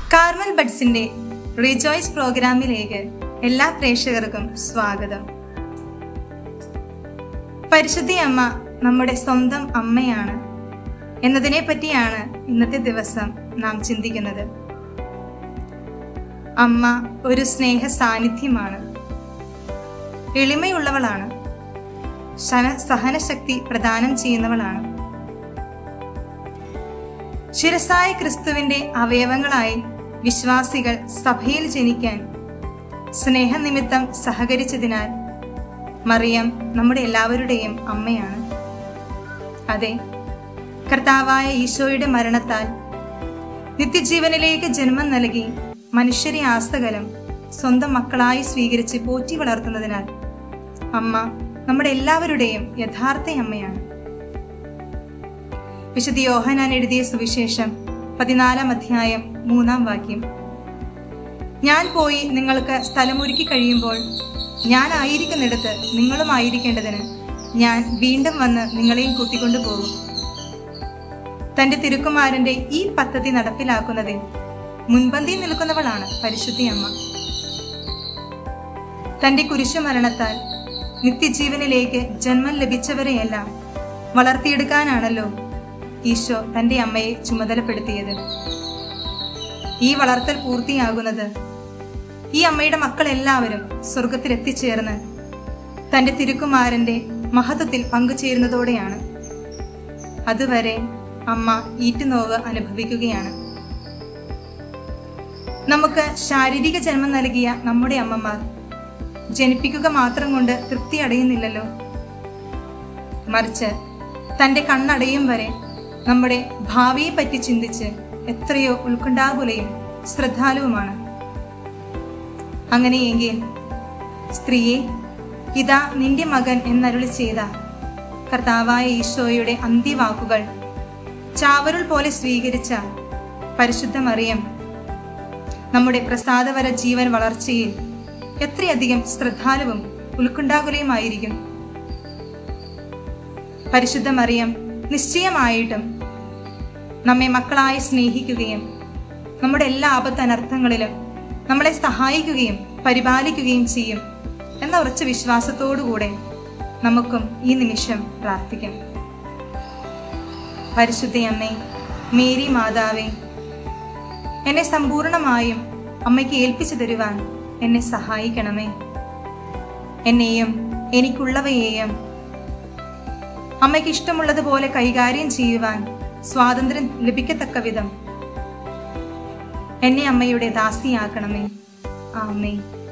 Carmel ബഡ്സിന്റെ rejoice പ്രോഗ്രാമിലേക്ക് എല്ലാ പ്രേക്ഷകർക്കും സ്വാഗതം. പരിശുദ്ധി അമ്മ നമ്മുടെ സ്വന്തം അമ്മയാണ് എന്നതിനെ പറ്റിയാണ് ഇന്നത്തെ ദിവസം നാം ചിന്തിക്കുന്നത്. അമ്മ ഒരു സ്നേഹ സാന്നിധ്യമാണ്, എളിമയുള്ളവളാണ്, സഹനശക്തി പ്രദാനം ചെയ്യുന്നവളാണ്. ശിരസായ ക്രിസ്തുവിന്റെ അവയവങ്ങളായി വിശ്വാസികൾ സഭയിൽ ജനിക്കാൻ സ്നേഹനിമിത്തം സഹകരിച്ചതിനാൽ മറിയം നമ്മുടെ എല്ലാവരുടെയും അമ്മയാണ്. അതെ, കർത്താവായ ഈശോയുടെ മരണത്താൽ നിത്യജീവനിലേക്ക് ജന്മം നൽകി മനുഷ്യരെ ആസകലം സ്വന്തം മക്കളായി സ്വീകരിച്ച് പോറ്റി വളർത്തുന്നതിനാൽ അമ്മ നമ്മുടെ എല്ലാവരുടെയും യഥാർത്ഥ അമ്മയാണ്. വിശുദ്ധ യോഹന്നാൻ എഴുതിയ സുവിശേഷം 14-ാം അധ്യായം 3-ാം വാക്യം: ഞാൻ പോയി നിങ്ങൾക്ക് സ്ഥലമൊരുക്കി കഴിയുമ്പോൾ ഞാൻ ആയിരിക്കുന്നിടത്ത് നിങ്ങളും ആയിരിക്കേണ്ടതിന് ഞാൻ വീണ്ടും വന്ന് നിങ്ങളെയും കൂട്ടിക്കൊണ്ടു പോകും. തന്റെ തിരുക്കുമാരന്റെ ഈ പദ്ധതി നടപ്പിലാക്കുന്നതിൽ മുൻപന്തിയിൽ നിൽക്കുന്നവളാണ് പരിശുദ്ധി അമ്മ. തന്റെ കുരിശുമരണത്താൽ നിത്യജീവനിലേക്ക് ജന്മം ലഭിച്ചവരെയെല്ലാം വളർത്തിയെടുക്കാനാണല്ലോ ഈശോ തന്റെ അമ്മയെ ചുമതലപ്പെടുത്തിയത്. ഈ വളർത്തൽ പൂർത്തിയാകുന്നത് ഈ അമ്മയുടെ മക്കളെല്ലാവരും സ്വർഗത്തിൽ എത്തിച്ചേർന്ന് തന്റെ തിരുക്കുമാരന്റെ മഹത്വത്തിൽ പങ്കുചേരുന്നതോടെയാണ്. അതുവരെ അമ്മ ഈറ്റുനോവ് അനുഭവിക്കുകയാണ്. നമുക്ക് ശാരീരിക ജന്മം നൽകിയ നമ്മുടെ അമ്മമാർ ജനിപ്പിക്കുക മാത്രം കൊണ്ട് തൃപ്തി അടയുന്നില്ലല്ലോ. മറിച്ച് തന്റെ കണ്ണടയും വരെ നമ്മുടെ ഭാവിയെ പറ്റി ചിന്തിച്ച് എത്രയോ ഉത്കണ്ഠാകുലയും ശ്രദ്ധാലുവുമാണ്. അങ്ങനെയെങ്കിൽ സ്ത്രീയെ, ഇതാ നിന്റെ മകൻ എന്നരുളി ചെയ്ത കർത്താവായ ഈശോയുടെ അന്ത്യവാക്കുകൾ ചാവരുൾ പോലെ സ്വീകരിച്ച പരിശുദ്ധ മറിയം നമ്മുടെ പ്രസാദവര ജീവൻ വളർച്ചയിൽ എത്രയധികം ശ്രദ്ധാലുവും ഉത്കണ്ഠാകുലയുമായിരിക്കും. പരിശുദ്ധ മറിയം നിശ്ചയമായിട്ടും നമ്മെ മക്കളായി സ്നേഹിക്കുകയും നമ്മുടെ എല്ലാ ആപത്തനർത്ഥങ്ങളിലും നമ്മളെ സഹായിക്കുകയും പരിപാലിക്കുകയും ചെയ്യും എന്ന ഉറച്ച വിശ്വാസത്തോടുകൂടെ നമുക്കും ഈ നിമിഷം പ്രാർത്ഥിക്കാം. പരിശുദ്ധയമ്മേ, മേരി മാതാവേ, എന്നെ സമ്പൂർണമായും അമ്മയ്ക്ക് ഏൽപ്പിച്ചു തരുവാൻ എന്നെ സഹായിക്കണമേ. എന്നെയും എനിക്കുള്ളവയെയും അമ്മയ്ക്ക് ഇഷ്ടമുള്ളതുപോലെ കൈകാര്യം ചെയ്യുവാൻ സ്വാതന്ത്ര്യം ലഭിക്കത്തക്ക വിധം എന്നെ അമ്മയുടെ ദാസിയാക്കണമേ. ആമേൻ.